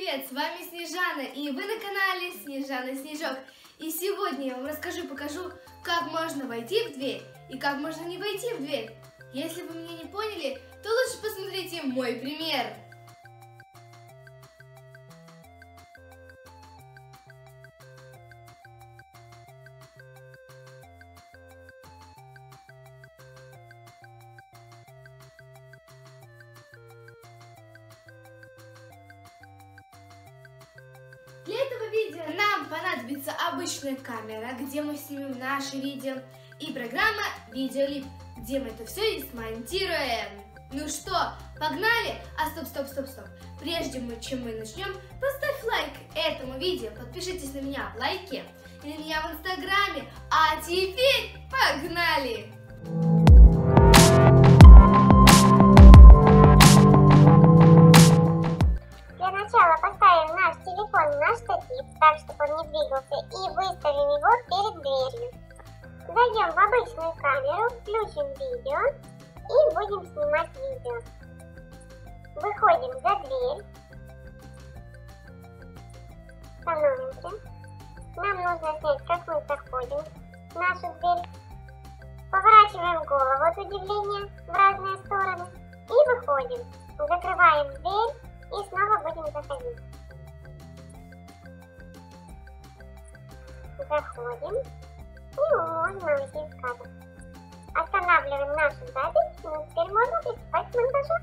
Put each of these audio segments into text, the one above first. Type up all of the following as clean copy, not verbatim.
привет! С вами Снежана, и вы на канале Снежана Снежок. И сегодня я вам покажу, как можно войти в дверь и как можно не войти в дверь. Если вы меня не поняли, то лучше посмотрите мой пример. Для этого видео нам понадобится обычная камера, где мы снимем наши видео, и программа Видеолип, где мы это все и смонтируем. Ну что, погнали? Стоп. Прежде чем мы начнем, поставь лайк этому видео, подпишитесь на меня в лайке и на меня в инстаграме. А теперь погнали! Поставим наш телефон на штатив, так, чтобы он не двигался, и выставим его перед дверью. Зайдем в обычную камеру, включим видео и будем снимать видео. Выходим за дверь. Становимся. Нам нужно снять, как мы заходим в нашу дверь. Поворачиваем голову от удивления в разные стороны и выходим. Закрываем дверь. И снова будем заходить. Заходим. И можем уйти в кадр. Останавливаем нашу запись. Ну, теперь можно приступать к монтажу.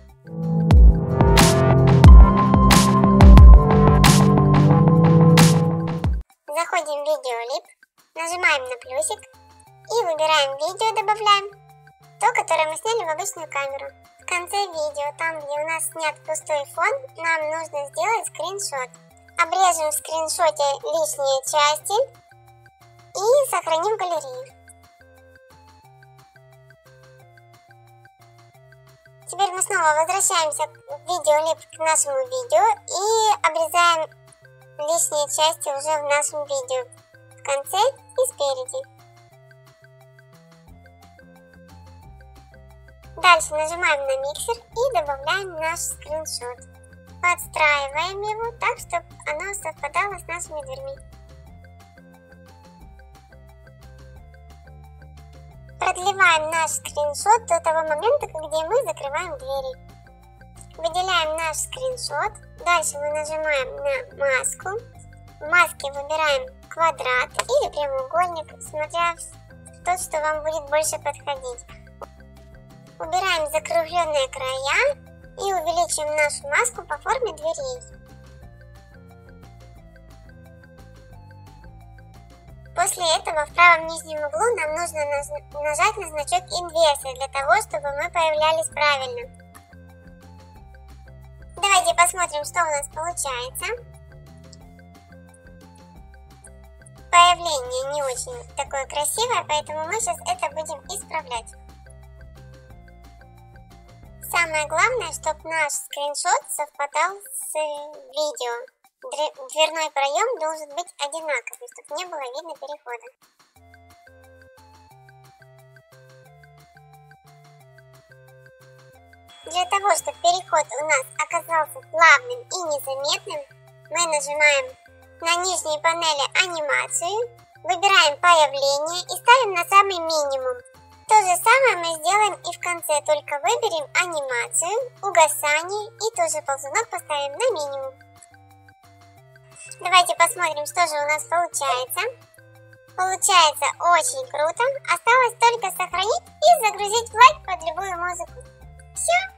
Заходим в Видеолип. Нажимаем на плюсик. И выбираем видео, добавляем то, которое мы сняли в обычную камеру. В конце видео, там где у нас снят пустой фон, нам нужно сделать скриншот. Обрежем в скриншоте лишние части и сохраним в галерее. Теперь мы снова возвращаемся в Видеолип к нашему видео и обрезаем лишние части уже в нашем видео. В конце и спереди. Дальше нажимаем на миксер и добавляем наш скриншот. Подстраиваем его так, чтобы оно совпадало с нашими дверьми. Продлеваем наш скриншот до того момента, где мы закрываем двери. Выделяем наш скриншот. Дальше мы нажимаем на маску. В маске выбираем квадрат или прямоугольник, смотря в то, что вам будет больше подходить. Убираем закругленные края и увеличим нашу маску по форме дверей. После этого в правом нижнем углу нам нужно нажать на значок инверсия для того, чтобы мы появлялись правильно. Давайте посмотрим, что у нас получается. Появление не очень такое красивое, поэтому мы сейчас это будем исправлять. Самое главное, чтобы наш скриншот совпадал с видео. Дверной проем должен быть одинаковый, чтобы не было видно перехода. Для того, чтобы переход у нас оказался плавным и незаметным, мы нажимаем на нижней панели анимацию, выбираем появление и ставим на самый минимум. То же самое мы сделаем и в конце, только выберем анимацию, угасание и тоже ползунок поставим на минимум. Давайте посмотрим, что же у нас получается. Получается очень круто. Осталось только сохранить и загрузить в лайк под любую музыку. Все.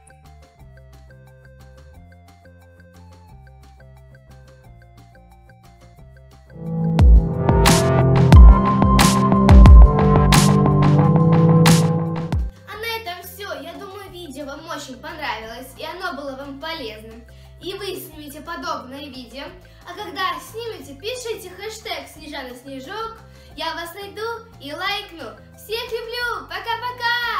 Вам очень понравилось и оно было вам полезным, и вы снимете подобное видео, а когда снимете, пишите хэштег Снежана Снежок, я вас найду и лайкну. Всех люблю, пока-пока!